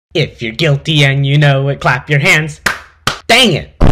If you're guilty and you know it, clap your hands. Dang it!